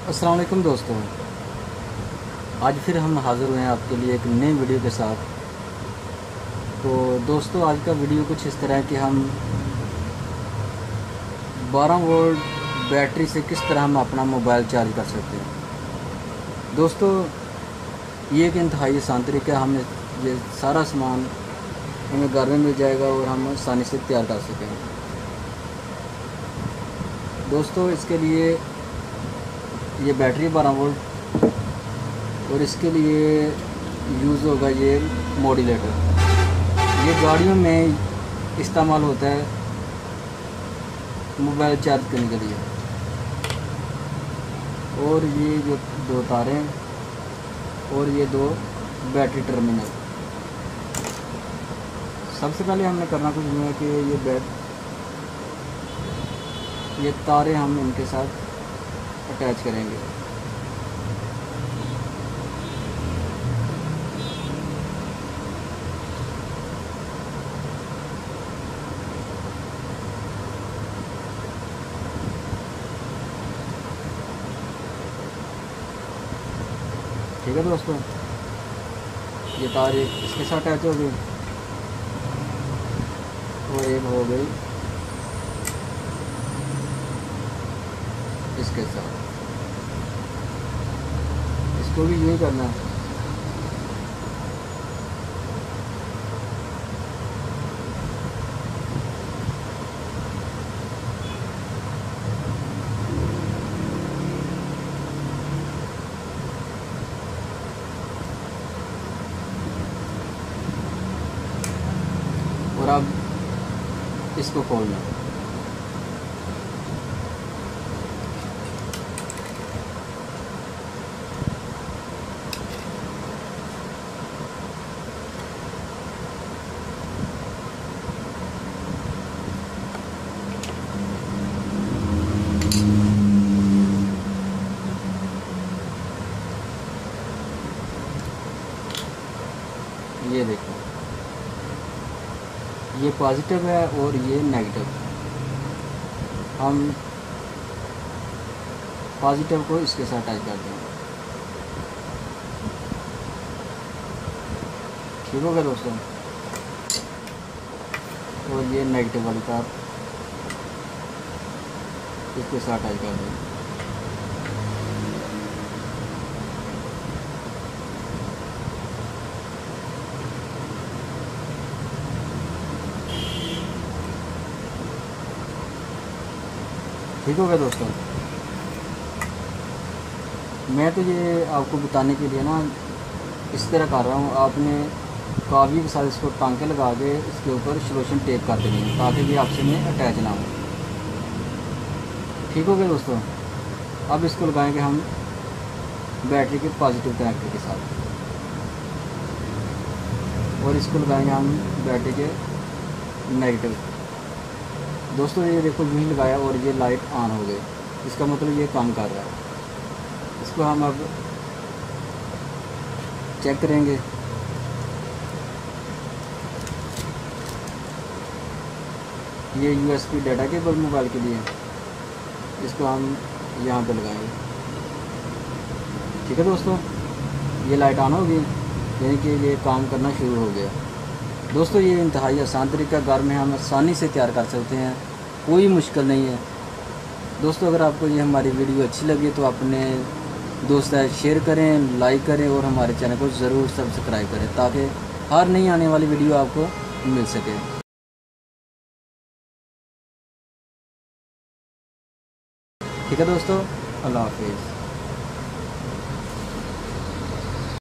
अस्सलाम वालेकुम दोस्तों, आज फिर हम हाज़िर हुए हैं आपके लिए एक नई वीडियो के साथ। तो दोस्तों, आज का वीडियो कुछ इस तरह है कि हम 12 वोल्ट बैटरी से किस तरह हम अपना मोबाइल चार्ज कर सकते हैं। दोस्तों, ये एक इंतहाई आसान तरीका है। हमें ये सारा सामान हमें घर में मिल जाएगा और हम आसानी से तैयार कर सकेंगे। दोस्तों, इसके लिए ये बैटरी 12 वोल्ट और इसके लिए यूज़ होगा ये मॉड्यूलेटर। ये गाड़ियों में इस्तेमाल होता है मोबाइल चार्ज करने के लिए। और ये जो दो तारें और ये दो बैटरी टर्मिनल। सबसे पहले हमने करना कुछ नहीं है कि ये तारें हम इनके साथ अटैच करेंगे। ठीक है दोस्तों, ये तार एक इसके साथ अटैच हो गई और एक हो गई इसके साथ। इसको भी यही करना है। और अब इसको खोलना। ये देखो, ये पॉजिटिव है और ये नेगेटिव। हम पॉजिटिव को इसके साथ अटैच कर देंगे। ठीक हो गया दोस्तों। और ये नेगेटिव वाली तार इसके साथ अटैच कर देंगे। ठीक हो गया दोस्तों। मैं तो ये आपको बताने के लिए ना इस तरह कर रहा हूँ। आपने कागज़ी के साथ इसको टांके लगा के इसके ऊपर सलोशन टेप कर देनी है ताकि ये आपसे में अटैच ना हो। ठीक हो गया दोस्तों। अब इसको लगाएंगे हम बैटरी के पॉजिटिव कनेक्टर के साथ और इसको लगाएंगे हम बैटरी के नेगेटिव। दोस्तों, ये देखो यूँ ही लगाया और ये लाइट ऑन हो गई। इसका मतलब ये काम कर रहा है। इसको हम अब चेक करेंगे। ये USB डाटा केबल मोबाइल के लिए, इसको हम यहाँ पे लगाएंगे। ठीक है दोस्तों, ये लाइट ऑन हो गई, यानी कि ये काम करना शुरू हो गया। दोस्तों, ये इंतहाई आसान तरीका घर में हम आसानी से तैयार कर सकते हैं, कोई मुश्किल नहीं है। दोस्तों, अगर आपको ये हमारी वीडियो अच्छी लगी तो अपने दोस्त शेयर करें, लाइक करें और हमारे चैनल को ज़रूर सब्सक्राइब करें ताकि हर नई आने वाली वीडियो आपको मिल सके। ठीक है दोस्तों, अल्लाह हाफिज़।